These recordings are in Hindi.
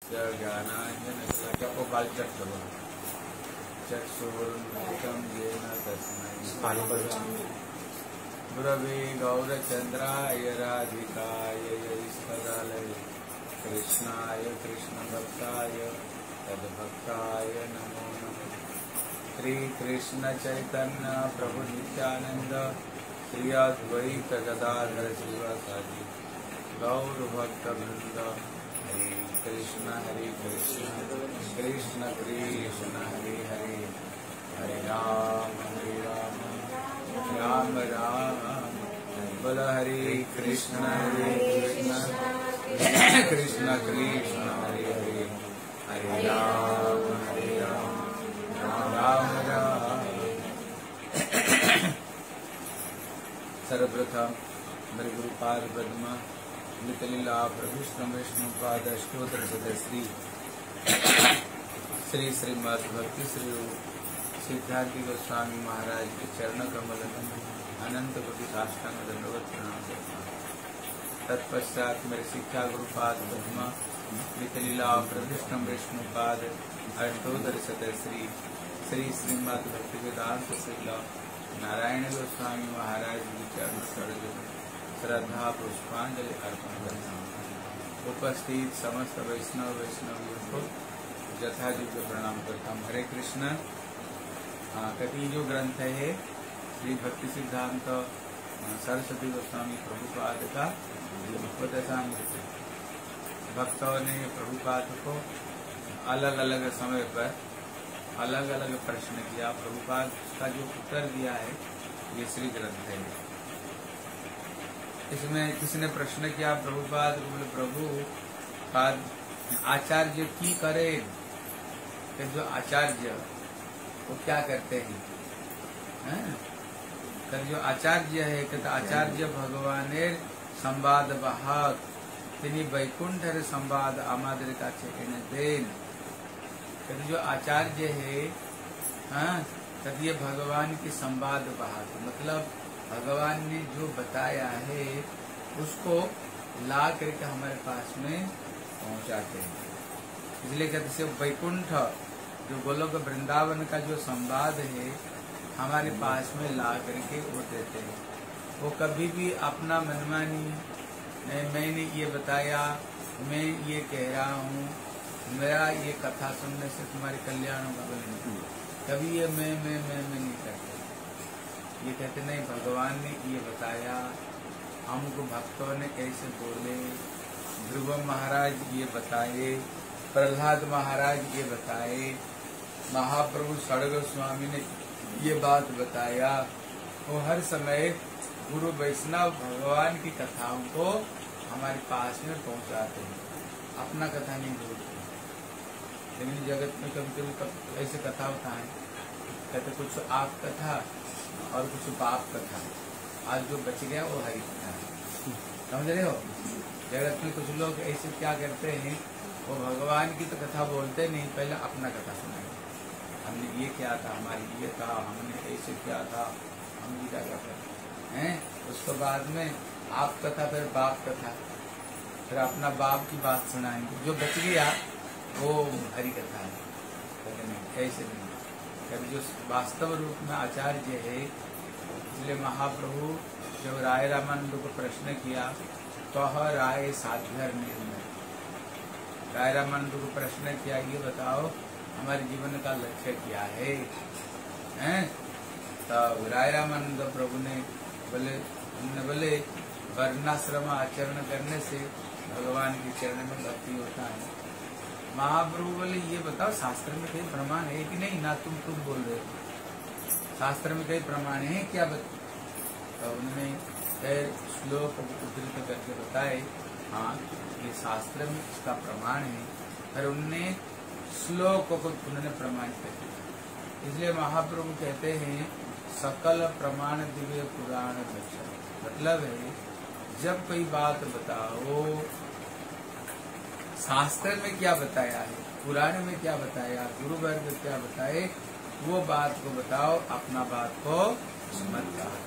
ज्ञानाञ्जनशलाकया चक्षुरुन्मिलितं येन तस्मै गुरवे गौरचन्द्राय राधिकाय यतिष्ठदालये कृष्णाय कृष्णभक्ताय तद्भक्ताय नमो नमः। श्रीकृष्ण चैतन्य प्रभु नित्यानंद श्री अद्वैत गदाधर शिवासादि गौर भक्त वृंद हरे कृष्ण कृष्ण कृष्ण हरे हरे हरे राम राम राम बोल हरे कृष्ण कृष्ण कृष्ण हरे हरे हरे राम राम राम। सर्वप्रथम मेरे गुरुपाद पद्मा नितलीला प्रभुष्ण विष्णुपाद अष्टोत्तर सदश्री श्री श्रीमद् भक्ति श्री सिद्धार्थी गोस्वामी महाराज के चरण कमल अनंत कोटि साष्टांग दंडवत प्रणाम करता हूँ। तत्पश्चात मेरे शिक्षा गुरुपाद पद्मा नितलीला प्रभुष्ण विष्णुपाद अष्टोत्तर सदश्री श्री श्रीमद् भक्ति वेदांत श्रीला नारायण गोस्वामी महाराज की चरण श्रद्धा पुष्पांजलि अर्पण करता हूँ। उपस्थित समस्त वैष्णव को यथायोग्य प्रणाम करता हूँ। हरे कृष्ण। कति जो ग्रंथ है श्री भक्ति सिद्धांत सरस्वती गोस्वामी प्रभुपाद का उपदेशामृत। भक्तों ने प्रभुपाद को अलग अलग समय पर अलग अलग प्रश्न किया। प्रभुपाद का जो उत्तर दिया है ये श्री ग्रंथ है। इसमें किसने प्रश्न किया प्रभुपाद को, बोले प्रभुपाद आचार्य की करे कि जो आचार्य वो क्या करते हैं? जो आचार्य है कहते आचार्य भगवानेर संवाद वाहक तिनी वैकुंठर संवाद आमादर का एने देन। जो आचार्य है तब ये भगवान की संवाद वाहक, मतलब भगवान ने जो बताया है उसको ला करके हमारे पास में पहुंचाते हैं। इसलिए कहते से वैकुंठ जो गोलोक वृंदावन का जो संवाद है हमारे पास में ला करके वो देते हैं। वो कभी भी अपना मनमानी मैंने ये बताया, मैं ये कह रहा हूँ, मेरा ये कथा सुनने से तुम्हारे कल्याण होगा, नहीं। कभी ये मैं नहीं करते। ये कहते नहीं, भगवान ने ये बताया, हमको भक्तों ने कैसे बोले, ध्रुव महाराज ये बताए, प्रहलाद महाराज ये बताए, महाप्रभु षड् गोस्वामी ने ये बात बताया। वो हर समय गुरु वैष्णव भगवान की कथाओं को हमारे पास में पहुंचाते हैं, अपना कथा नहीं बोलते। लेकिन जगत में कभी ऐसे कथा होता है, कहते कुछ आप कथा और कुछ बाप कथा। आज जो बच गया वो हरि कथा है, समझ रहे हो। जगत में कुछ लोग ऐसे क्या करते हैं, वो भगवान की तो कथा बोलते नहीं, पहले अपना कथा सुनाएंगे। हमने ये किया था, हमारी ये था, हमने ऐसे किया था, हम भी क्या करते हैं। उसके बाद में आप कथा, फिर बाप कथा, फिर अपना बाप की बात सुनाएंगे। जो बच गया वो हरि कथा है, नहीं ऐसे नहीं। कभी जो वास्तव रूप में आचार्य है, इसलिए महाप्रभु जब राय रामानंद को प्रश्न किया तो राय साध्यर निर्णय, राय रामानंद को प्रश्न किया ये बताओ हमारे जीवन का लक्ष्य क्या है? तब राय रामानंद प्रभु ने बोले वर्णाश्रम आचरण करने से भगवान के चरण में भक्ति होता है। महाप्रभु बोले ये बताओ शास्त्र में कई प्रमाण है कि नहीं? ना तुम बोल रहे हो, शास्त्र में कई प्रमाण है क्या? तो उन्होंने कई श्लोक उद्धृत करके बताए, हाँ ये शास्त्र में इसका प्रमाण है। फिर उनने श्लोक को उन्होंने प्रमाणित कर दिया। इसलिए महाप्रभु कहते हैं सकल प्रमाण दिव्य पुराण दर्शन। मतलब है जब कोई बात बताओ, शास्त्र में क्या बताया है, पुराण में क्या बताया, गुरु वर्ग क्या बताए, वो बात को बताओ, अपना बात को मत कहो।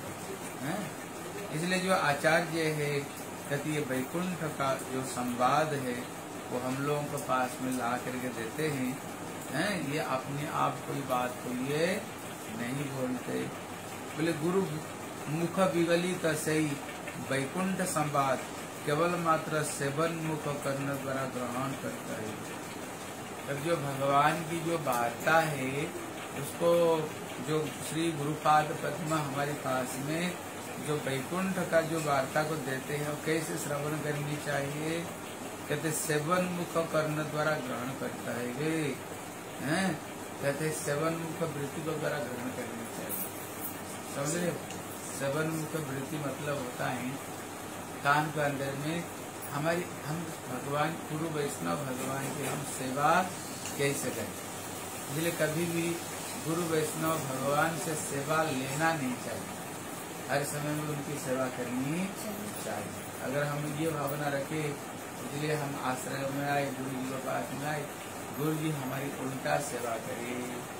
इसलिए जो आचार्य है कहती है वैकुंठ का जो संवाद है वो हम लोगों के पास में ला करके देते हैं, ये अपने आप कोई बात को ये नहीं बोलते। बोले गुरु मुख विगलित सही वैकुंठ संवाद केवल मात्र सेवन मुख करने द्वारा ग्रहण करता है। तब जो भगवान की जो वार्ता है उसको जो श्री गुरुपाद पद्म हमारे पास में जो वैकुंठ का जो वार्ता को देते हैं वो कैसे श्रवण करनी चाहिए? कहते सेवन मुख कर्ण द्वारा ग्रहण करता है, कहते सेवन मुख वृत्ति को द्वारा ग्रहण करनी चाहिए। समझे? सेवन मुख वृत्ति मतलब होता है कान के अंदर में हमारी हम भगवान गुरु वैष्णव भगवान की हम सेवा कैसे करें। इसलिए कभी भी गुरु वैष्णव भगवान से सेवा लेना नहीं चाहिए, हर समय में उनकी सेवा करनी चाहिए। अगर हम ये भावना रखें, इसलिए हम आश्रय में आए, गुरु जी के पास में आए, गुरु जी हमारी उल्टा सेवा करे,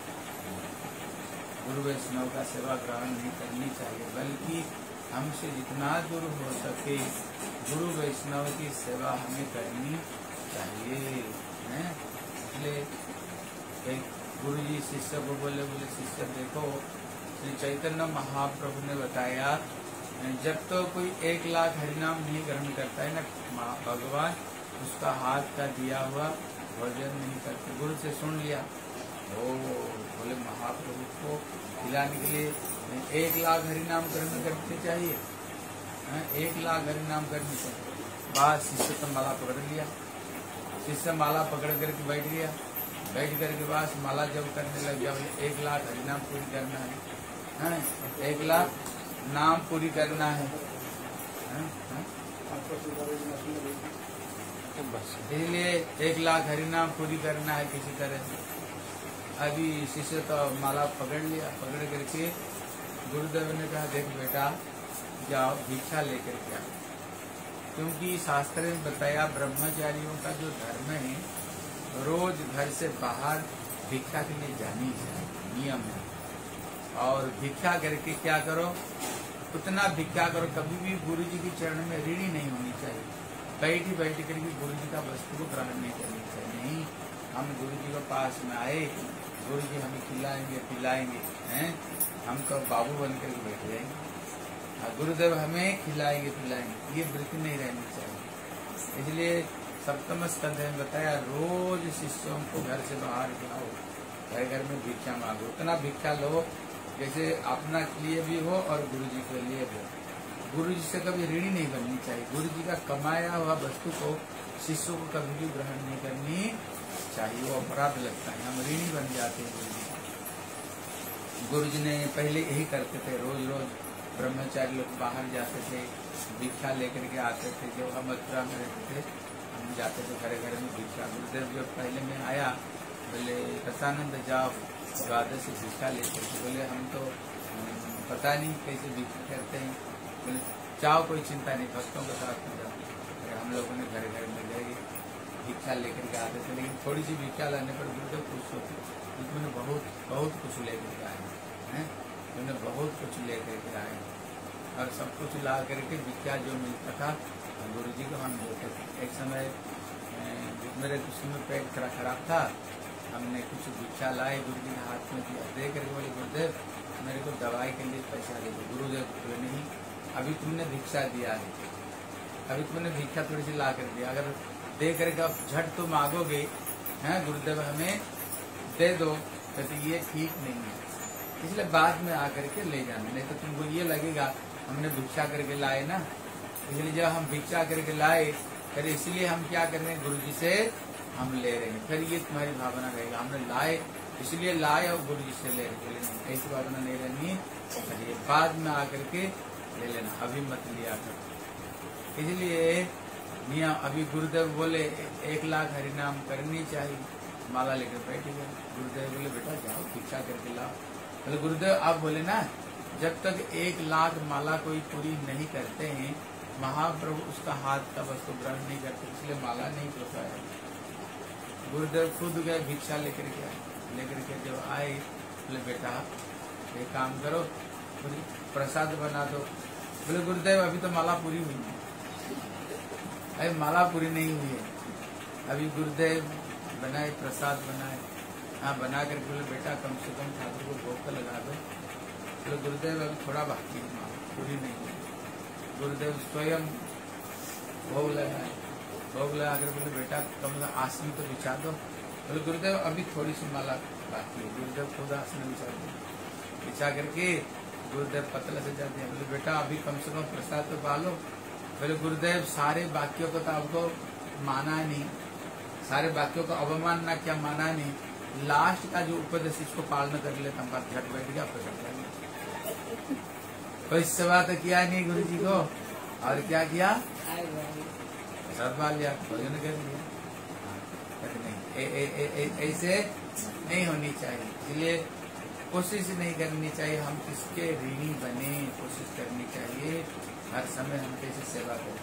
गुरु वैष्णव का सेवा ग्रहण नहीं करनी चाहिए, बल्कि हमसे जितना दूर हो सके गुरु वैष्णव की सेवा हमें करनी चाहिए। इसलिए गुरु जी शिष्य को बोले शिष्य देखो, श्री चैतन्य महाप्रभु ने बताया जब तो कोई 1 लाख हरिनाम नहीं ग्रहण करता है ना भगवान उसका हाथ का दिया हुआ भोजन नहीं करते। गुरु से सुन लिया, ओ बोले महाप्रभु को खिलाने के लिए 1 लाख हरिनाम ग्रहण करने चाहिए, 1 लाख हरिनाम करने चाहिए। बाद शिष्य तो माला पकड़ लिया, शिष्य माला पकड़ करके बैठ गया, बैठ करके बाद माला जब करने लग गया, 1 लाख हरिनाम पूरी करना है, 1 लाख नाम पूरी करना है, इसलिए 1 लाख हरिनाम पूरी करना है किसी तरह से। अभी शिष्य तो माला पकड़ लिया, पकड़ करके गुरुदेव ने कहा देख बेटा जाओ भिक्षा लेकर के आओ, क्योंकि शास्त्र में बताया ब्रह्मचारियों का जो धर्म है रोज घर से बाहर भिक्षा के लिए जानी चाहिए, नियम है। और भिक्षा करके क्या करो, उतना भिक्षा करो, कभी भी गुरु जी के चरण में ऋणी नहीं होनी चाहिए। बैठी बैठ करके गुरु जी का वस्तु को ग्रहण नहीं करनी चाहिए। नहीं, हम गुरु जी के पास में आए, गुरु जी हमें खिलाएंगे पिलाएंगे, हम तो बाबू बन करके बैठ जाएंगे, गुरुदेव हमें खिलाएंगे पिलाएंगे, ये वृत्ति नहीं रहनी चाहिए। इसलिए सप्तम स्कंध में बताया रोज शिष्यों को घर से बाहर जाओ, घर घर में भिक्षा मांगो, उतना भिक्षा लो जैसे अपना लिए भी हो और गुरु जी के लिए हो। गुरु जी से कभी ऋणी नहीं बननी चाहिए, गुरु जी का कमाया हुआ वस्तु को शिष्यों को कभी भी ग्रहण नहीं करनी चाहिए, वो अपराध लगता है, हम ऋणी बन जाते हैं गुरु जी। गुरु जी ने पहले यही करते थे, रोज रोज ब्रह्मचारी लोग बाहर जाते थे, भिक्षा लेकर के आते थे। जब हम मथुरा में रहते थे हम जाते थे घर घर में भिक्षा। गुरुदेव जब पहले में आया बोले रसानंद जाओ द्वादश से भिक्षा लेते थे, बोले हम तो पता नहीं कैसे भिक्षा करते हैं, बोले चाहो कोई चिंता नहीं, भक्तों के साथ में जाओ। हम लोगों ने घर घर में गए भिक्षा लेकर के आते थे, लेकिन थोड़ी सी भिक्षा लाने पर गुरुदेव खुश होते, उन्होंने बहुत कुछ लेकर के आए हैं, उन्होंने बहुत कुछ लेकर के आए और सब कुछ ला करके भिक्षा जो मिलता था गुरु जी को हम देते थे। एक समय मेरे कुछ समय पेट थोड़ा खराब था, हमने कुछ भिक्षा लाए, गुरु जी के हाथ में दिया, दे करके बोले गुरुदेव मेरे को दवाई के लिए पैसा दे दो। गुरुदेव बोले नहीं, अभी तुमने भिक्षा दिया है, अभी तुमने भिक्षा थोड़ी सी ला कर दिया, अगर दे करके अब झट तुम मांगोगे गुरुदेव हमें दे दो, तो ये ठीक नहीं है, इसलिए बाद में आकर के ले जाना, नहीं तो तुमको ये लगेगा हमने भिक्षा करके लाए ना। इसलिए जब हम भिक्षा करके लाए फिर इसलिए हम क्या कर रहे हैं, गुरु जी से हम ले रहे हैं, फिर ये तुम्हारी भावना रहेगा हमने लाए इसलिए लाए और गुरु जी से ले रहे, ऐसी भावना नहीं रहनी चाहिए, बाद में आकर के ले लेना, अभी मत लिया कर। इसलिए नियम अभी गुरुदेव बोले 1 लाख हरिनाम करनी चाहिए, माला लेकर बैठ गया। गुरुदेव बोले बेटा जाओ भिक्षा करके लाओ। बोले गुरुदेव आप बोले ना जब तक 1 लाख माला कोई पूरी नहीं करते हैं महाप्रभु उसका हाथ का वस्तु ग्रहण नहीं करते, इसलिए माला नहीं होता है। गुरुदेव खुद गए भिक्षा लेकर के जब आए बोले बेटा एक काम करो प्रसाद बना दो। बोले गुरुदेव अभी तो माला पूरी हुई है, अरे माला पूरी नहीं हुई अभी गुरुदेव बनाए, प्रसाद बनाए, हाँ बना कर बोले बेटा कम से कम ठाकुर को भोग तो लगा दो। तो गुरुदेव अभी थोड़ा बाकी है, पूरी नहीं है। गुरुदेव स्वयं भोग लगाए, भोग लगा कर बोले बेटा कम आसन तो बिछा दो। बोले गुरुदेव अभी थोड़ी सी माला बाकी है। गुरुदेव खुद आसन बिछा दो, बिछा करके गुरुदेव पतला से जाते हैं। बोले बेटा अभी कम से कम प्रसाद तो पालो। बोले गुरुदेव सारे वाक्यों को तो आपको माना नहीं, सारे वाक्यों का अवमान ना क्या माना नहीं, लास्ट का जो उपदेश इसको पालन कर लेता हूँ, झट बैठ गया प्रसाद लग गया। कोई सेवा तो किया नहीं गुरु जी को, और क्या किया, प्रसाद पा लिया, भोजन कर लिया। नहीं, ऐसे नहीं होनी चाहिए। इसलिए कोशिश नहीं करनी चाहिए हम किसके ऋणी बने, कोशिश करनी चाहिए हर समय हम कैसे सेवा करें।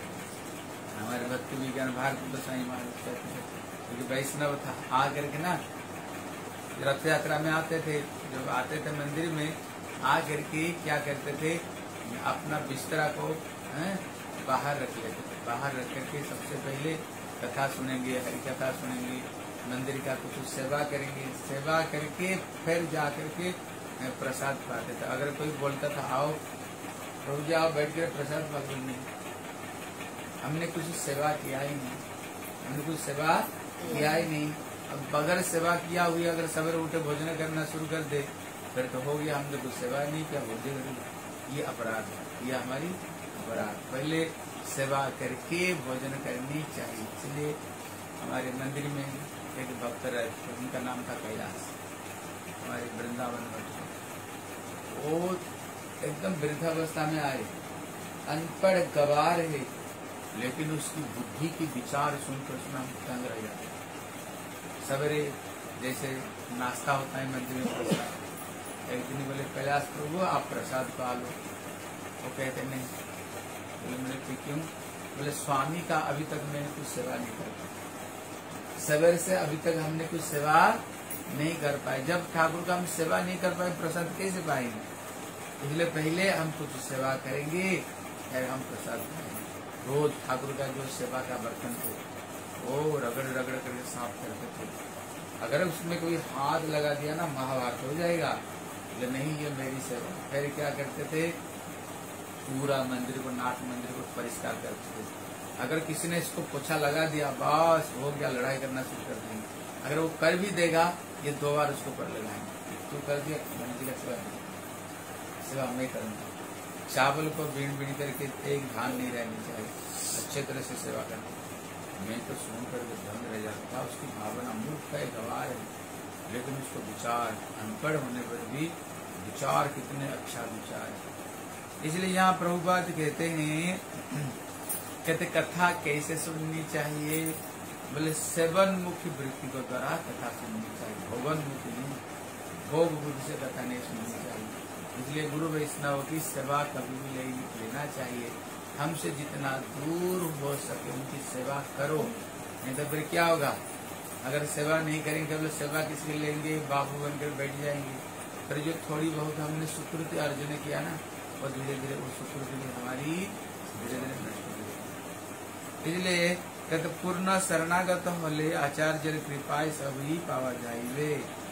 हमारे भक्ति विज्ञान भारत गोसाई महाराज कहते थे, क्योंकि वैष्णव था, आ करके ना रथ यात्रा में आते थे, जब आते थे मंदिर में आ करके क्या करते थे, अपना बिस्तरा को बाहर रख लेते थे। बाहर रख करके सबसे पहले कथा सुनेंगे, हरि कथा सुनेंगे, मंदिर का कुछ सेवा करेंगे, सेवा करके फिर जा करके प्रसाद पाते थे। अगर कोई बोलता था आओ प्रभु जी आओ बैठ कर प्रसाद पा, नहीं, हमने कुछ सेवा किया ही नहीं, हमने कुछ सेवा किया ही नहीं। अब बगैर सेवा किया हुई अगर सवेरे उठे भोजन करना शुरू कर दे फिर तो हो गया, हमने कुछ सेवा नहीं किया, भोजन कर लिया, ये अपराध है, ये हमारी अपराध। पहले सेवा करके भोजन करनी चाहिए। इसलिए हमारे मंदिर में एक भक्त रहते, उनका नाम था कैलाश, हमारे वृंदावन में। वो एकदम वृद्धावस्था में आए, अनपढ़ गवार है, लेकिन उसकी बुद्धि की विचार सुनकर उसमें हम तंग रह जाते। सवेरे जैसे नाश्ता होता है मंदिर में प्रसाद, एक दिन बोले कैलाश प्रभु आप प्रसाद पा लो। वो कहते नहीं। बोले मैंने क्यों? बोले स्वामी का अभी तक मैंने कुछ सेवा नहीं कर पाई, सवेरे से अभी तक हमने कुछ सेवा नहीं कर पाए। जब ठाकुर का हम सेवा नहीं कर पाए प्रसाद कैसे पाएंगे? इसलिए पहले हम कुछ सेवा करेंगे फिर हम प्रसाद पाएंगे। रोज ठाकुर का जो सेवा का बर्तन थे वो रगड़ रगड़ करके साफ करते थे। अगर उसमें कोई हाथ लगा दिया ना महाभारत हो जाएगा। बोले नहीं ये मेरी सेवा। फिर क्या करते थे, पूरा मंदिर को, नाट मंदिर को परिष्कार करते थे। अगर किसी ने इसको पोछा लगा दिया बस हो गया, लड़ाई करना शुरू कर देंगे। अगर वो कर भी देगा ये 2 बार उसको पर लगाएंगे, तू कर दिया मंदिर का सेवा मैं करूँगा। चावल को बीन बीन करके एक धान नहीं रहनी चाहिए, अच्छे तरह से सेवा करना। मैं तो सुन करके दंग रह जाता, उसकी भावना मूर्ख है, गवार है, लेकिन उसको विचार, अनपढ़ होने पर भी विचार कितने अच्छा विचार है। इसलिए यहाँ प्रभुपाद कहते हैं, कहते कथा कैसे सुननी चाहिए? बोले सेवन मुखी वृत्ति को द्वारा कथा सुननी चाहिए, भोगन मुखी नहीं, भोग बुद्धि से कथा नहीं सुननी चाहिए। इसलिए गुरु वैष्णव की सेवा कभी भी लेना चाहिए। हमसे जितना दूर हो सके उनकी सेवा करो, नहीं तो फिर क्या होगा? अगर सेवा नहीं करेंगे तो सेवा किसके लेंगे? बाबू बनकर बैठ जाएंगे। फिर जो थोड़ी बहुत हमने सुकृति अर्जन किया ना, वो धीरे धीरे वो सुकृति भी हमारी धीरे धीरे नष्ट हो जाएगी। इसलिए कहते पूर्ण शरणागत होले आचार्य कृपा सभी पावा जाइवे।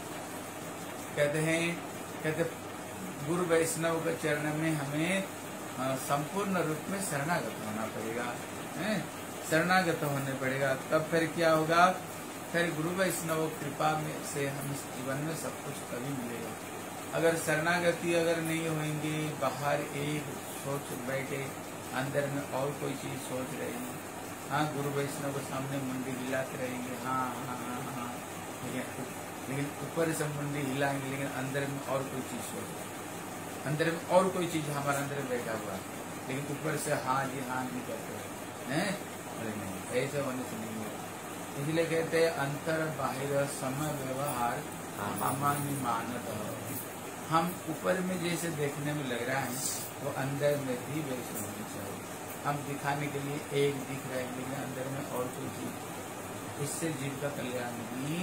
कहते हैं, कहते गुरु वैष्णव के चरण में हमें संपूर्ण रूप में शरणागत होना पड़ेगा, शरणागत होने पड़ेगा। तब फिर क्या होगा? फिर गुरु वैष्णव कृपा में से हम इस जीवन में सब कुछ कभी मिलेगा। अगर शरणागति अगर नहीं होंगे, बाहर एक सोच बैठे, अंदर में और कोई चीज सोच रहेंगे। हाँ गुरु वैष्णव के सामने मुंडी हिलाते रहेंगे, हाँ हाँ हाँ हाँ, लेकिन ऊपर से मुंडी हिलाएंगे, लेकिन अंदर में और कोई चीज सोच, अंदर में और कोई चीज हमारे अंदर बैठा हुआ है, लेकिन ऊपर से हाँ जी करते हैं। अरे नहीं, ऐसे होने से नहीं होगा। इसलिए कहते हैं अंतर बाहर समय व्यवहार अमान्य मानत। हम ऊपर में जैसे देखने में लग रहा है वो अंदर में भी वैसे होनी चाहिए। हम दिखाने के लिए एक दिख रहे हैं, लेकिन अंदर में और कोई चीज, इससे जीव का कल्याण नहीं।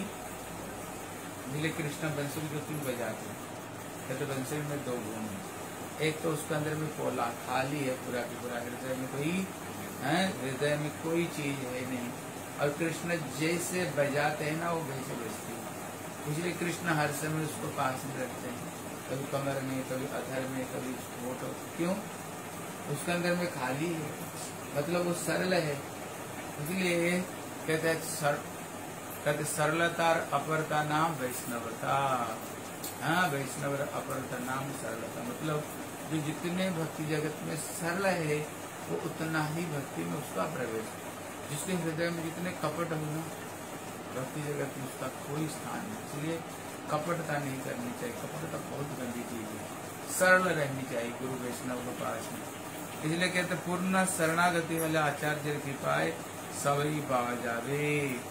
इसलिए कृष्ण बंसुरी को क्यों बजाते हैं? कहते बंसुरी में 2 गुण है। एक तो उसके अंदर में पोला खाली है, पूरा की पूरा हृदय में कोई चीज है नहीं। और कृष्ण जैसे बजाते हैं ना वो वैसे बजती है। इसलिए कृष्ण हर समय उसको पास में रखते हैं, कभी कमर में, कभी अधर में, कभी होठ। क्यों? उसके अंदर में खाली है, मतलब वो सरल है। इसलिए कहते हैं सरलता और अपरता नाम वैष्णवता। हाँ, वैष्णव अपरता नाम सरलता, मतलब जो जितने भक्ति जगत में सरल है वो उतना ही भक्ति में उसका प्रवेश। जिसके हृदय में जितने कपट हो ना, भक्ति जगत में उसका कोई स्थान नहीं। इसलिए कपटता नहीं करनी चाहिए, कपटता बहुत गंदी चीज है। सरल रहनी चाहिए गुरु वैष्णव के पास में। इसलिए कहते पूर्ण शरणागति वाले आचार्य की पाए सवई पावा जावे।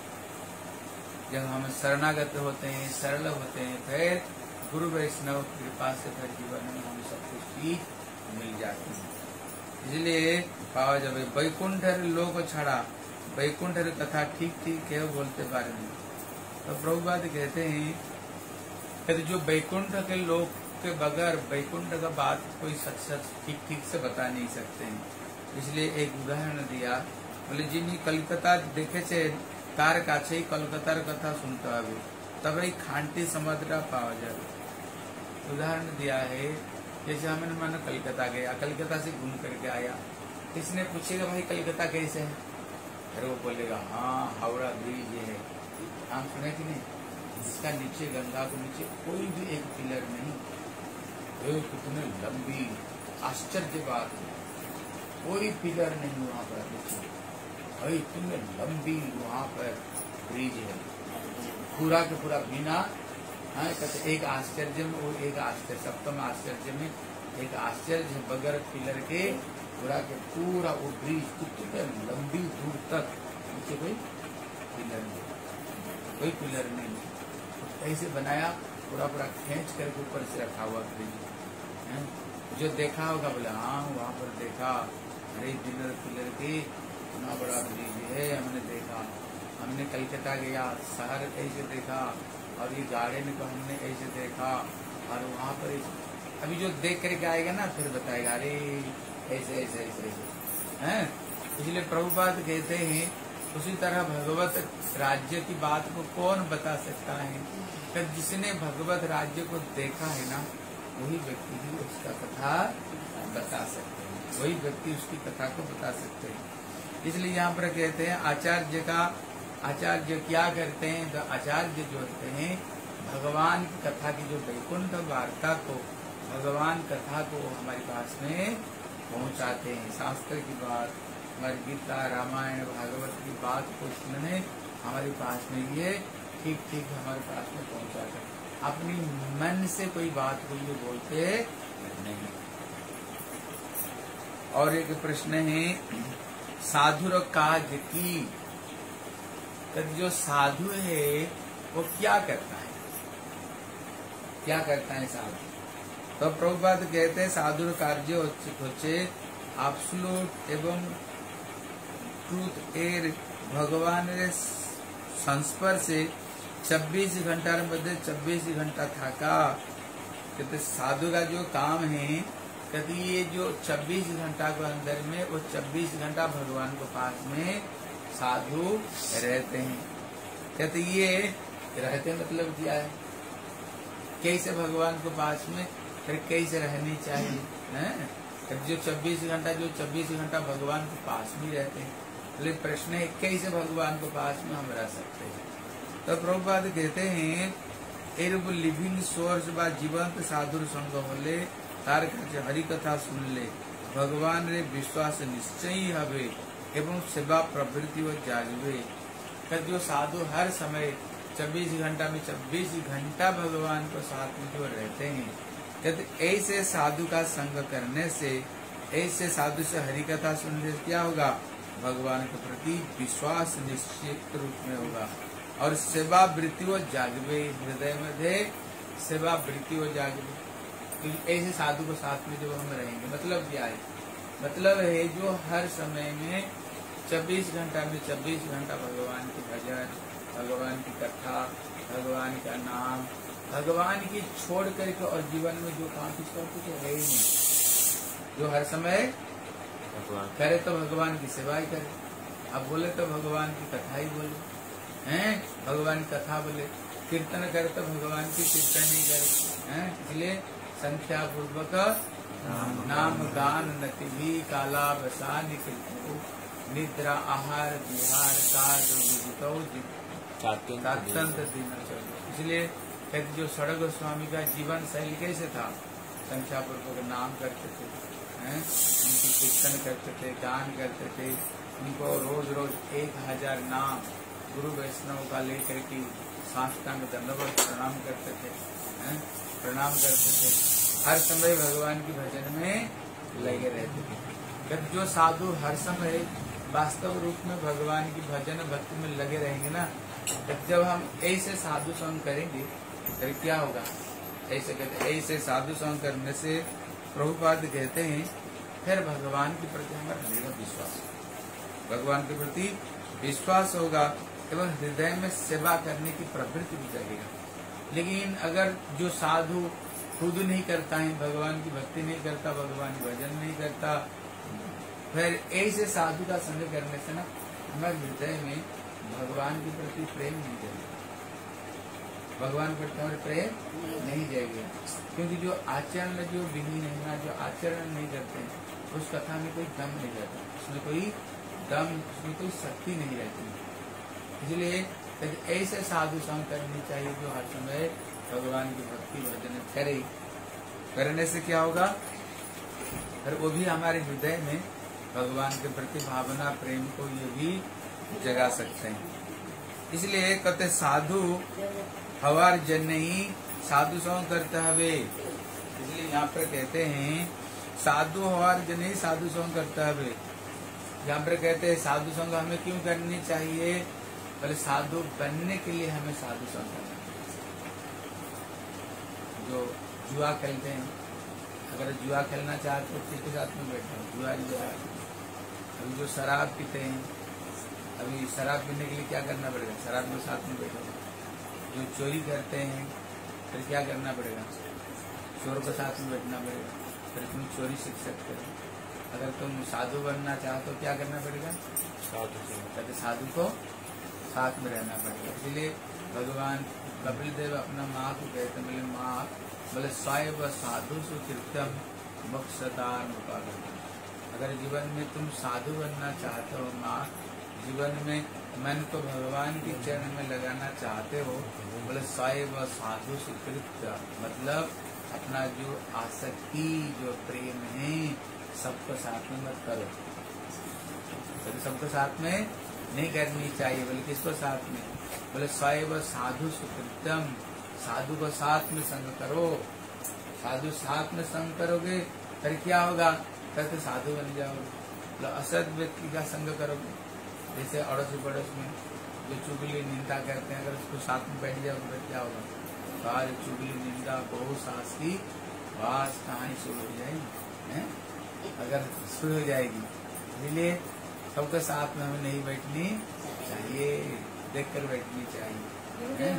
जब हम शरणागत होते हैं, सरल होते हैं, फिर गुरु वैष्णव कृपा से फिर जीवन में हमें सब कुछ चीज मिल जाती है। इसलिए पावा जावे वैकुंठ लोक छड़ा, वैकुंठ कथा ठीक ठीक है बोलते बारे में। तो प्रभुपाद कहते हैं कि जो वैकुंठ के लोक के बगैर वैकुंठ का बात कोई सच ठीक ठीक से बता नहीं सकते हैं। इसलिए एक उदाहरण दिया, बोले जिन कलकत्ता देखे से तार काछे कलकत्तार कथा सुनता है तब खांटी समुद्र पावा जाए। उदाहरण दिया है, जैसे हमने मानो कलकत्ता गया, कलकत्ता से घूम करके आया, किसने पूछेगा भाई कलकत्ता कैसे है, अरे वो बोलेगा हाँ हावड़ा ब्रिज है। हम सुने कि नहीं? इसका नीचे गंगा को नीचे कोई भी एक पिलर नहीं, कितने लंबी आश्चर्य बात है, कोई पिलर नहीं वहाँ पर नीचे, भाई इतने लंबी वहाँ पर ब्रिज है, पूरा के पूरा बिना। हाँ, एक आश्चर्य में वो एक आश्चर्य, सप्तम आश्चर्य में एक आश्चर्य बगैर पिलर के पूरा के पूरा वो ब्रिज कितने लंबी दूर तक, नीचे कोई पिलर नहीं, कोई पिलर नहीं, ऐसे बनाया पूरा पूरा खींच करके ऊपर से रखा हुआ ब्रिज। जो देखा होगा बोले हाँ वहाँ पर देखा, अरे पिलर के इतना बड़ा ब्रिज है, हमने देखा, हमने कलकत्ता गया शहर ऐसे देखा, और ये गार्डन को हमने ऐसे देखा, और वहाँ पर अभी जो देख करके आएगा ना फिर बताएगा अरे ऐसे ऐसे ऐसे ऐसे हैं। इसलिए प्रभुपाद कहते हैं उसी तरह भगवत राज्य की बात को कौन बता सकता है? कि जिसने भगवत राज्य को देखा है ना वही व्यक्ति ही उसका कथा बता सकते हैं, वही व्यक्ति उसकी कथा को बता सकते हैं। इसलिए यहाँ पर कहते हैं आचार्य क्या करते हैं? तो आचार्य जो होते हैं भगवान की कथा की जो वैकुंठ वार्ता को, भगवान कथा को हमारे पास में पहुंचाते हैं। शास्त्र की बात, हमारी गीता रामायण भागवत की बात को सुनने हमारे पास में ये ठीक ठीक हमारे पास में पहुंचाते हैं। अपनी मन से कोई बात को ये बोलते नहीं। और एक प्रश्न है साधुर काज की, जो साधु है वो क्या करता है? क्या करता है साधु? तो प्रभुपाद कहते हैं साधुर कार्य होच्छे absolute एवं ट्रूथ एर भगवान संस्पर्शे 24 घंटार मध्य 24 घंटा थाका। कहते साधु का जो काम है, कहते ये जो 24 घंटा के अंदर में वो 24 घंटा भगवान के पास में साधु रहते हैं। कहते ये रहते मतलब क्या है? कैसे भगवान के पास में फिर कैसे रहनी चाहिए? जो 24 घंटा भगवान के पास में रहते हैं, लेकिन प्रश्न है कैसे भगवान के पास में हम रह सकते हैं? तो प्रभुपाद कहते हैं एरब लिविंग सोर्स बा जीवंत साधुर संग होले तार हरि कथा सुन ले भगवान रे विश्वास निश्चय हवे एवं सेवा प्रवृत्ति व जागवे। जो साधु हर समय 24 घंटा में 24 घंटा भगवान को साथ में जो रहते हैं, यदि ऐसे साधु का संग करने से, ऐसे साधु से हरि कथा सुनने से क्या होगा? भगवान के प्रति विश्वास निश्चित रूप में होगा और सेवा वृत्ति व जागवे, हृदय में सेवा वृत्ति व जागवे। ऐसे साधु को साथ में जब हम रहेंगे, मतलब क्या है? मतलब है जो हर समय में 24 घंटा में 24 घंटा भगवान की भजन, भगवान की कथा, भगवान का नाम, भगवान की छोड़ करके और जीवन में जो काम किसका कुछ है ही नहीं। जो हर समय करे तो भगवान की सेवा ही करे, अब बोले तो भगवान की कथा ही बोले, हैं भगवान की कथा बोले, कीर्तन करे तो भगवान की कीर्तन नहीं करे, हैं इसलिए संख्या पूर्वक नाम गान नति भी काला बसा निकलते निद्रा आहार विहार इसलिए कहते जो सड़क गोस्वामी का जीवन शैली कैसे था, संख्या पूर्वक नाम करते थे, हैं उनकी कीर्तन करते थे, गान करते थे, उनको रोज रोज 1000 नाम गुरु वैष्णव का लेकर के साष्टांग दंडवत प्रणाम करते थे, हैं प्रणाम करते थे, हर समय भगवान की भजन में लगे रहते थे। कहते जो साधु हर समय वास्तव रूप में भगवान की भजन भक्ति में लगे रहेंगे ना, तो जब हम ऐसे साधु संग करेंगे फिर क्या होगा, ऐसे कहते ऐसे साधु संग करने से प्रभुपाद कहते हैं फिर भगवान के प्रति हमारा दृढ़ विश्वास, भगवान के प्रति विश्वास होगा एवं हृदय में सेवा करने की प्रवृत्ति भी जगेगा। लेकिन अगर जो साधु खुद नहीं करता है, भगवान की भक्ति नहीं करता, भगवान की भजन नहीं करता, फिर ऐसे साधु का संग करने से ना हमारे हृदय में भगवान के प्रति प्रेम नहीं जाएगा, भगवान के प्रति हमारे प्रेम नहीं जाएगा, क्योंकि जो आचरण जो विहीन है ना, जो आचरण नहीं करते उस कथा में कोई दम नहीं रहता, उसमें कोई दम, उसमें कोई शक्ति नहीं रहती। इसलिए ऐसे साधु संग करनी चाहिए जो हर समय भगवान की भक्ति भजन करे। करने से क्या होगा, और वो भी हमारे हृदय में भगवान के प्रति भावना प्रेम को ये भी जगा सकते हैं। इसलिए कहते साधु हवार जन ही साधु संग करते हवे, इसलिए यहाँ पर कहते हैं साधु हवार जन ही साधु संग करते हवे। यहाँ पर कहते हैं साधु संग हमें क्यों करनी चाहिए, बोले साधु बनने के लिए हमें साधु संग करना चाहिए। जो जुआ खेलते हैं, अगर जुआ खेलना चाहते तो किसके साथ में बैठे जुआ जुआ। अभी जो शराब पीते हैं, अभी शराब पीने के लिए क्या करना पड़ेगा, शराब के साथ में बैठो। जो चोरी करते हैं फिर क्या करना पड़ेगा, चोर के साथ में बैठना पड़ेगा, फिर तुम चोरी सीख सकते हो। अगर तुम साधु बनना चाहते हो क्या करना पड़ेगा, साधु को साथ में रहना पड़ेगा। इसलिए भगवान कपिल देव अपना माँ को कहते बोले माँ बोले साहिब साधु सुकृत्यम मोक्षदार मुकाबला। अगर जीवन में तुम साधु बनना चाहते हो माँ, जीवन में मन को भगवान के चरण में लगाना चाहते हो, बोले साहिब साधु सुकृत्य, मतलब अपना जो आसक्ति जो प्रेम है सबको साथ में मत करो, सबको साथ में नहीं करनी चाहिए। बोले किसको साथ में, बोले साहिब साधु सुकृत्यम, साधु को साथ में संग करो। साधु साथ में संग करोगे फिर क्या होगा, कहते साधु बन जाओगे। बोले असद व्यक्ति का संग करोगे, जैसे अड़ोस पड़ोस में जो चुगली निंदा करते हैं, अगर उसको साथ में बैठ जाओगे फिर क्या होगा, सारी चुगली निंदा बहु सास की बात कहानी शुरू हो जाएगी, है अगर शुरू हो जाएगी। इसलिए सबके साथ में हमें नहीं बैठनी चाहिए, देखकर बैठनी चाहिए।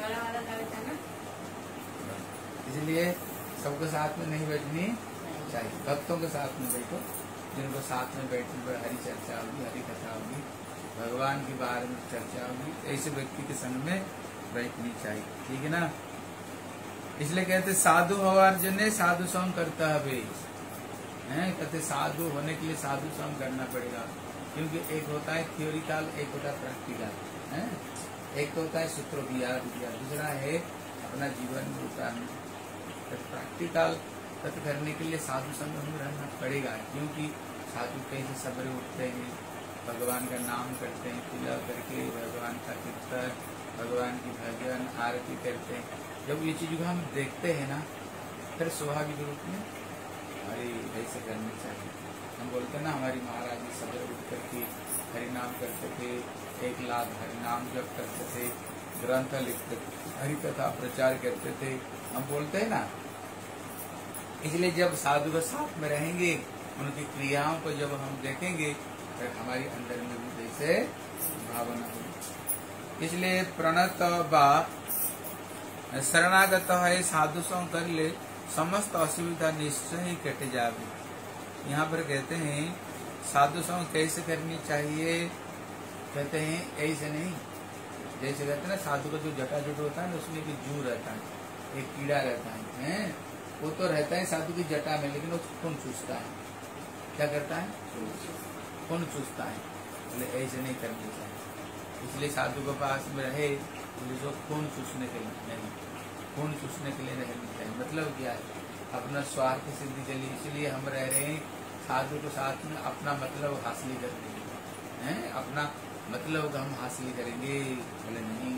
इसलिए सबके साथ में नहीं बैठनी चाहिए, भक्तों के साथ में बैठो, जिनको साथ में बैठने पर हरी चर्चा होगी, हरी कथा होगी, भगवान के बारे में चर्चा होगी, ऐसे व्यक्ति के संग में बैठनी चाहिए, ठीक है ना। इसलिए कहते साधु हवार जने साधु संग करता है, कहते साधु होने के लिए साधु संग करना पड़ेगा, क्योंकि एक होता है थियोरिकल, एक होता है प्रैक्टिकल, एक होता है सूत्रों विचार, दूसरा है अपना जीवन में उतारना। प्रैक्टिकल तत्व करने के लिए साधु संग में रहना पड़ेगा, क्योंकि साधु कैसे सवेरे उठते हैं, भगवान का नाम करते हैं, पूजा करके भगवान का कीर्तन, भगवान की भजन आरती करते हैं। जब ये चीज हम देखते हैं ना, फिर स्वाभाविक रूप में हमारी ऐसे करनी चाहिए। हम बोलते हैं ना हमारी महाराज जी सवेरे उठ करके हरिनाम करते थे, 1 लाख हरिनाम जप करते थे, ग्रंथ लिखते थे, हरि कथा प्रचार करते थे, हम बोलते हैं ना। इसलिए जब साधु के साथ में रहेंगे, उनकी क्रियाओं को जब हम देखेंगे फिर हमारी अंदर में भी जैसे भावना होगी। इसलिए प्रणत बा शरणागत है साधु संग कर ले, समस्त असुविधा निश्चय ही कट जावे। यहाँ पर कहते हैं साधु संग कैसे करनी चाहिए, कहते हैं ऐसे नहीं, जैसे कहते हैं ना साधु का जो जटाजुट होता है ना उसमें एक जू रहता है, एक कीड़ा रहता है, वो तो रहता है साधु की जटा में, लेकिन वो खून चूसता है। क्या करता है? खून चूसता है। बोले ऐसे नहीं करनी चाहिए। इसलिए साधु के पास में रहे जो खून चूसने के लिए नहीं, खून चूसने के लिए रहनी चाहिए। मतलब क्या है? अपना स्वार्थ सिद्धि के लिए। इसलिए हम रह रहे हैं साधु के साथ में, अपना मतलब हासिल करेंगे, अपना मतलब हम हासिल करेंगे। बोले नहीं,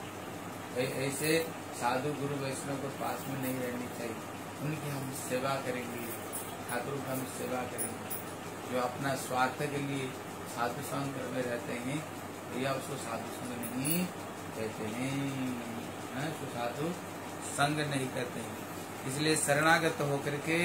ऐसे साधु गुरु वैष्णव को पास में नहीं रहनी चाहिए। उनकी हम सेवा करेंगे, ठाकुर की हम सेवा करेंगे। जो अपना स्वार्थ के लिए साधु संग में रहते हैं या उसको साधु संग नहीं कहते हैं, उसको साधु संग नहीं कहते हैं। इसलिए शरणागत होकर के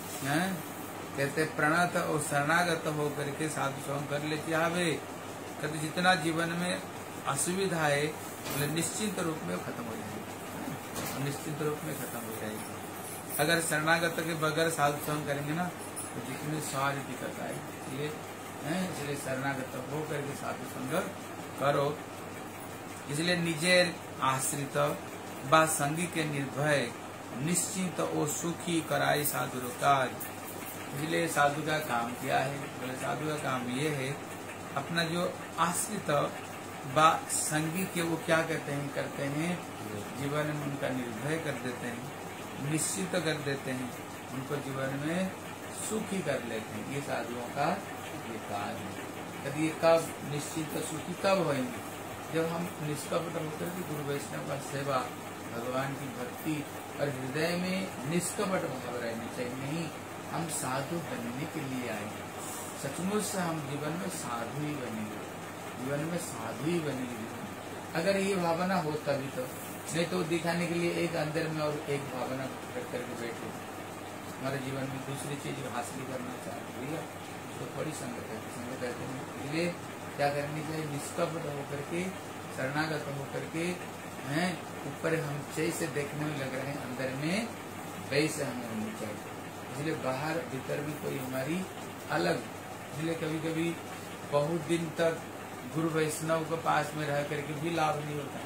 कहते प्रणत और शरणागत होकर के साधु संग कर ले चाहे। कहते जितना जीवन में असुविधा है बोले निश्चित रूप में खत्म हो जाएगी, निश्चित रूप में खत्म हो जाएगी। अगर शरणागत के बगैर साधु संग करेंगे ना तो जितनी सारी दिक्कत आएगी। इसलिए शरणागत होकर के साधु संग करो। इसलिए निजे आश्रित बा संगी के निर्भय निश्चिंत और सुखी कराई साधु काज। इसलिए साधु का काम क्या है? बोले साधु का काम ये है अपना जो आश्रित बा संगी के वो क्या कहते हैं, करते हैं जीवन में उनका निर्भय कर देते हैं, निश्चित कर देते हैं, उनको जीवन में सुखी कर लेते हैं। ये साधुओं का ये कार्य है। कभी ये कब निश्चित सुखी कब होंगे? जब हम निष्कपट होकर के गुरु वैष्णव का सेवा, भगवान की भक्ति और हृदय में निष्कपट भाव रहनी चाहिए। नहीं, हम साधु बनने के लिए आए, सचमुच से हम जीवन में साधु ही बनेंगे, जीवन में साधु ही बनेंगे। अगर ये भावना हो तभी तो, नहीं तो दिखाने के लिए एक अंदर में और एक भावना रख करके बैठे हमारे जीवन में दूसरी चीज हासिल करना चाहते हैं, उसको थोड़ी संगत कहते हैं। इसलिए क्या करनी चाहिए? निष्कपट होकर के, शरणागत होकर के ऊपर हम जैसे देखने में लग रहे हैं अंदर में वैसे हमें होनी चाहिए। इसलिए बाहर भीतर भी कोई हमारी अलग। इसलिए कभी कभी बहुत दिन तक गुरु वैष्णव के पास में रह करके भी लाभ नहीं होता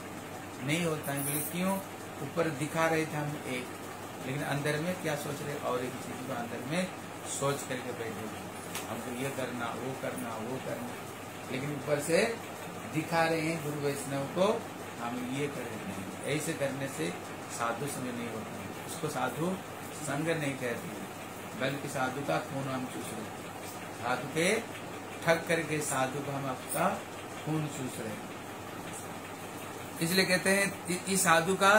है। बोले क्यों? ऊपर दिखा रहे थे हम एक, लेकिन अंदर में क्या सोच रहे और एक चीज को अंदर में सोच करके बैठे, हमको ये करना वो करना वो करना, लेकिन ऊपर से दिखा रहे हैं गुरु वैष्णव को हम ये कर रहे हैं। ऐसे करने से साधु संग नहीं होता है, उसको साधु संग नहीं कहते, बल्कि साधु का खून हम चूस रहे, साधु के ठग करके साधु को हम आपका खून चूस रहे हैं। इसलिए कहते हैं इस साधु का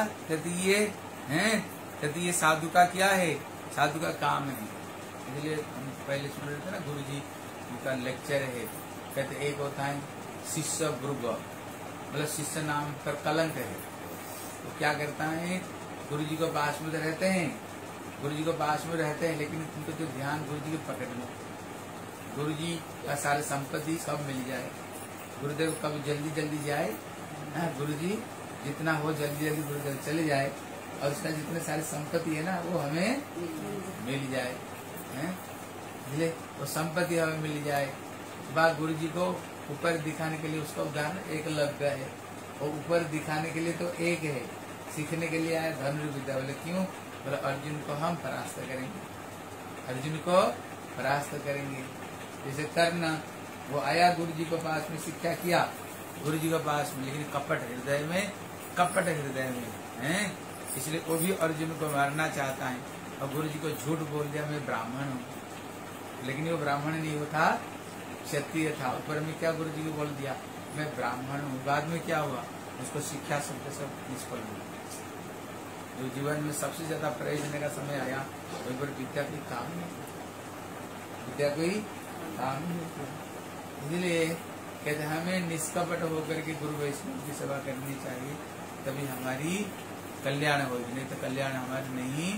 कहते ये साधु का क्या है? साधु का काम है। इसलिए हम पहले सुन रहे थे ना, गुरु जी उनका लेक्चर है। कहते एक होता है शिष्य भृग, मतलब शिष्य नाम पर कलंक है। तो क्या करता है? गुरु जी को पास में रहते हैं, गुरु जी को पास में रहते हैं, लेकिन उनको जो ध्यान गुरु जी के पकड़ में, गुरु जी का सारे संपत्ति कब मिल जाए, गुरुदेव कब जल्दी जल्दी जाए, गुरु जी जितना हो जल्दी जल्दी गुरुदेव चले जाए और उसका जितने सारी संपत्ति है ना वो हमें मिल जाए, इसलिए वो संपत्ति हमें मिल जाए। बात गुरु जी को ऊपर दिखाने के लिए उसका उदाहरण एक लग है, और ऊपर दिखाने के लिए तो एक है, सीखने के लिए आया धनुर्विद्या। बोले क्यों? बोले अर्जुन को हम परास्त करेंगे, अर्जुन को परास्त करेंगे। जैसे कर्ण वो आया गुरु जी को पास में, शिक्षा किया गुरु जी के पास में, लेकिन कपट हृदय में है, इसलिए वो भी अर्जुन को मारना चाहता है और गुरु जी को झूठ बोल दिया मैं ब्राह्मण हूँ, लेकिन वो ब्राह्मण नहीं होता, क्षत्रिय था। ऊपर में क्या गुरु जी को बोल दिया मैं ब्राह्मण हूँ, बाद में क्या हुआ? उसको शिक्षा शब्द सब निष्फल हुआ। जो जीवन में सबसे ज्यादा प्रयास देने का समय आया वही पर विद्या कोई काम नहीं, विद्या कोई काम नहीं। इसलिए कहते हमें निष्कपट होकर के गुरु वैष्णव की सेवा करनी चाहिए, तभी हमारी कल्याण होगी, नहीं तो कल्याण हमारी नहीं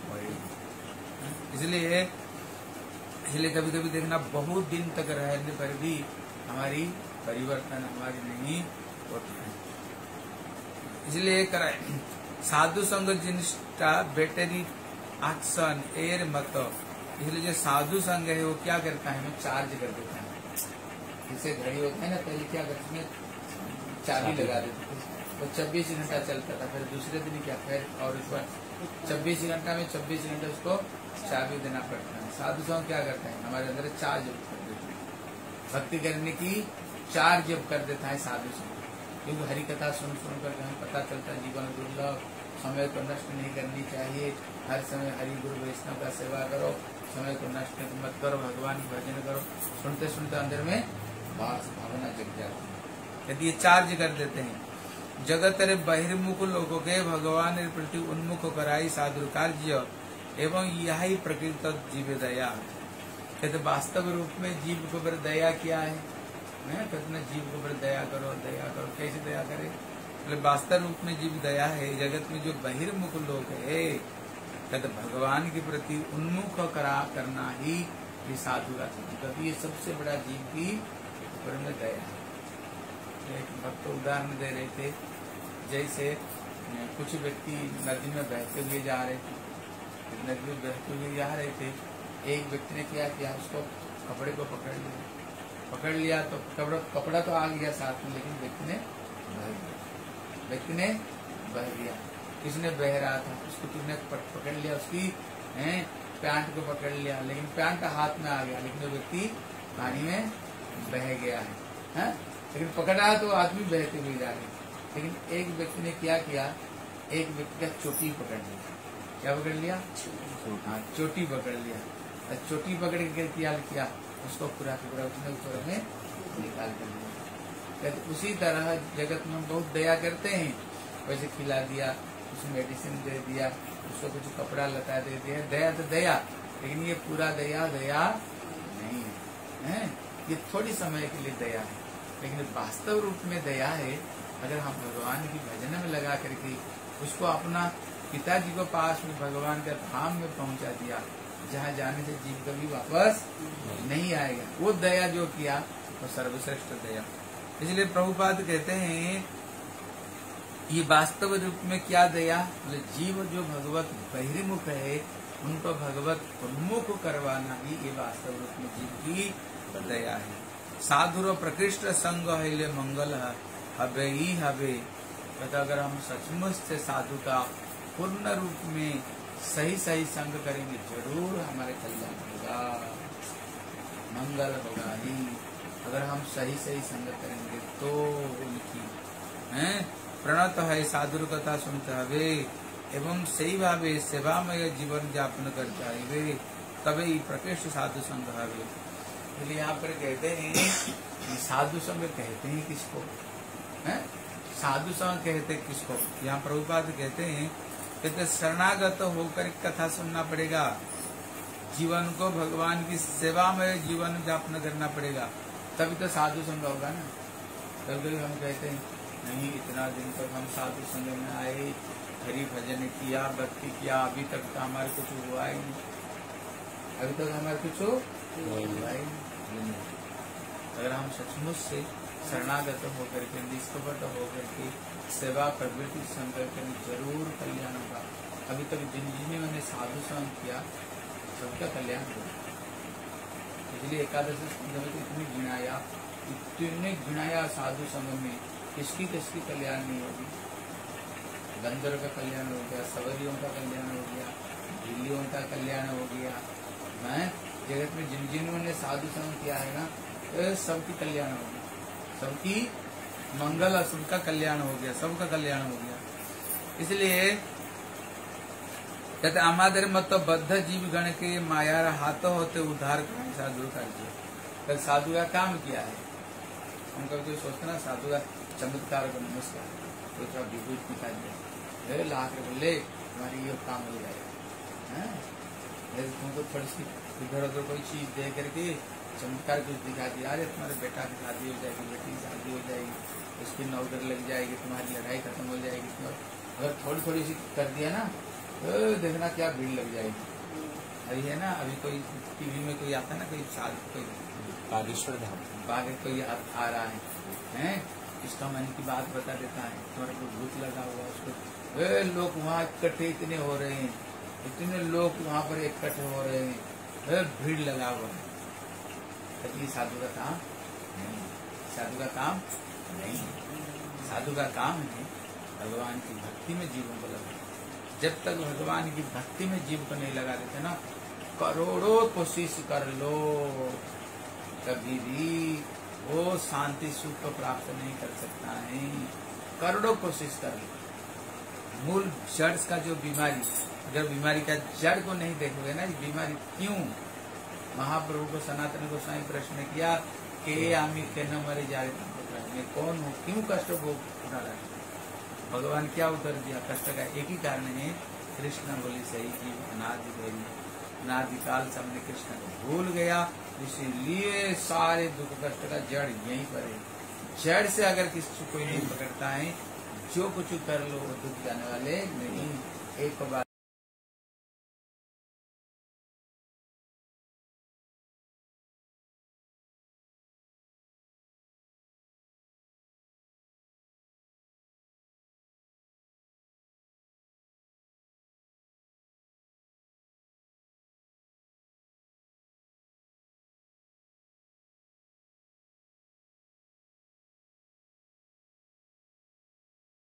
होगी। इसलिए कभी कभी देखना बहुत दिन तक रहने पर भी हमारी परिवर्तन हमारी नहीं होता है। इसलिए कराए साधु संग जिनिष्ठा बैटरी एक्शन एयर मत। इसलिए जो साधु संग है वो क्या करता है? हमें चार्ज कर देता है, जैसे घड़ी होता है ना, पहले क्या करते में चाबी लगा देते थे, वो 24 घंटा चलता था। फिर दूसरे दिन क्या, फिर और इस बार 24 घंटा में 24 घंटे उसको चाबी देना पड़ता है। साधु संघ क्या करता है, हमारे अंदर चार्ज कर देता है, भक्ति करने की चार्ज कर देता है साधु संघ। क्योंकि हरि कथा सुन करके हमें पता चलता है जीवन दुर्लभ, समय को नष्ट नहीं करनी चाहिए, हर समय हरि गुरु वैष्णव का सेवा करो, समय को नष्ट मत करो, भगवान की भजन करो। सुनते सुनते अंदर में भावना जग जाती है। यदि ये चार्ज कर देते हैं, जगत रे बहिर्मुख लोगों के भगवान के प्रति उन्मुख कराई साधु कार्य एवं यही प्रकृत जीव दया। कहते वास्तव रूप में जीव को पर दया क्या है, कहते ना जीव को पर दया करो, दया करो। कैसे दया करे, मतलब वास्तव रूप में जीव दया है। जगत में जो बहिर्मुख लोग है, कहते भगवान के प्रति उन्मुख करना ही ये साधु का धर्म। ये सबसे बड़ा जीव की ऊपर में दया है। एक भक्त उदाहरण दे रहे थे, जैसे कुछ व्यक्ति नदी में बहते हुए जा रहे थे, नदी में बहते हुए जा रहे थे। एक व्यक्ति ने क्या किया, उसको कपड़े को पकड़ लिया तो कपड़ा तो आ गया साथ में, लेकिन व्यक्ति ने बह गया। किसने बह रहा था, उसको किसने पकड़ लिया, उसकी पैंट को पकड़ लिया, लेकिन पैंट हाथ में आ गया, लेकिन वो व्यक्ति पानी में बह गया है। लेकिन पकड़ा तो आदमी बहते हुए जा रहे। लेकिन एक व्यक्ति ने क्या किया, एक व्यक्ति का चोटी पकड़ लिया। क्या पकड़ लिया, हाँ चोटी पकड़ लिया। चोटी पकड़ के क्या किया, उसको पूरा उसने ऊपर में निकाल कर दिया। उसी तरह जगत में बहुत दया करते हैं, वैसे खिला दिया, उसको मेडिसिन दे दिया, उसको कुछ कपड़ा लता दे दिया। दया तो दया, लेकिन ये पूरा दया नहीं है। ये थोड़ी समय के लिए दया है, लेकिन वास्तव रूप में दया है। अगर हम भगवान की भजन में लगा करके उसको अपना पिताजी को पास में भगवान के धाम में पहुंचा दिया, जहाँ जाने से जीव कभी वापस नहीं आएगा, वो दया जो किया वो सर्वश्रेष्ठ दया। इसलिए प्रभुपाद कहते हैं ये वास्तव रूप में क्या दया, जीव जो भगवत बहिर्मुख है उनको भगवत उन्मुख करवाना ही ये वास्तव रूप में जीव की दया है। साधुर प्रकृष्ट संग है मंगल हवे ही हवे। अगर हम सचमुच से साधु का पूर्ण रूप में सही संग करेंगे, जरूर हमारे कल्याण होगा, मंगल होगा ही। अगर हम सही संग करेंगे तो उनकी प्रणत है साधुर कथा सुनते हवे एवं सही भावे सेवामय जीवन यापन करता है, तबे प्रकृष्ट साधु संग हवे। इसलिए यहाँ पर कहते हैं साधु संग कहते हैं किसको, साधु संग कहते किसको। यहाँ प्रभुपाद कहते हैं कहते शरणागत होकर कथा सुनना पड़ेगा, जीवन को भगवान की सेवा में जीवन यापन करना पड़ेगा, तभी तो साधु संग होगा ना। कभी हम कहते हैं नहीं इतना दिन तक हम साधु संग में आए, हरि भजन किया, भक्ति किया, अभी तक तो हमारे कुछ हुआ ही नहीं, अभी तक हमारे कुछ हुआ ही नहीं। अगर हम सचमुच से शरणागत होकर के निष्कपट होकर के सेवा प्रवृत्ति संकल्प करें, जरूर कल्याण होगा। अभी तक जिन मैंने साधु संग किया सबका कल्याण होगा। इसलिए एकादशी स्कंध में इतने गिनाया साधु संग में, किसकी कल्याण नहीं होगी। गंधर्व का कल्याण हो गया, सवरियों का कल्याण हो गया, झिल्लियों का कल्याण हो गया। मैं जगत में जिन्होंने साधु संग किया है ना, सबकी कल्याण हो गया, सबकी मंगल, सबका कल्याण हो गया, सबका कल्याण हो गया। इसलिए कहते अमादर मत बद्ध जीव गण के माया हाथ होते उद्धार करें साधु का। साधु का काम किया है, हम कभी सोचते ना साधु का चमत्कार का नमस्कार तो थोड़ा विभूत निकाल दिया, ला कर बोले तुम्हारी ये काम हो जाएगा। तुमको थोड़ी सी इधर उधर कोई चीज दे करके चमत्कार कुछ दिखा दिया, अरे तुम्हारे बेटा की शादी हो जाएगी, बेटी की शादी हो जाएगी, उसकी नौकर लग जाएगी, तुम्हारी लड़ाई खत्म हो जाएगी। अगर थोड़ी सी कर दिया ना तो देखना क्या भीड़ लग जाएगी। अभी है ना, अभी कोई टीवी में कोई आता है ना, कोई शादी कोई बागेश्वर धाम बागे कोई आ रहा है, इसका मन की बात बता देता है, तुम्हारे को भूत लगा हुआ, उसको लोग वहाँ इकट्ठे इतने हो रहे हैं, इतने लोग वहाँ पर इकट्ठे हो रहे हैं, भीड़ लगा हुआ है। ये साधु का काम नहीं, साधु का काम नहीं। साधु का काम है भगवान की भक्ति में जीवन को लगा। जब तक भगवान की भक्ति में जीव को नहीं लगा देते ना, करोड़ों कोशिश कर लो, कभी भी वो शांति सुख को प्राप्त नहीं कर सकता है। करोड़ों कोशिश कर लो। मूल जड़ का जो बीमारी, अगर बीमारी का जड़ को नहीं देखोगे ना, ये बीमारी क्यों, महाप्रभु को सनातन गोस्वामी प्रश्न किया कि आमी के न मरे जाए, मैं कौन हूँ, क्यों कष्ट भोग रहा है। भगवान क्या उत्तर दिया, कष्ट का एक ही कारण है, कृष्ण बोली सही की अनादिकाल से हमने कृष्ण को भूल गया, इसीलिए सारे दुख कष्ट का जड़ यहीं पर है। जड़ से अगर किसी कोई नहीं पकड़ता है, जो कुछ कर लो वो दुख जाने वाले नहीं। एक बार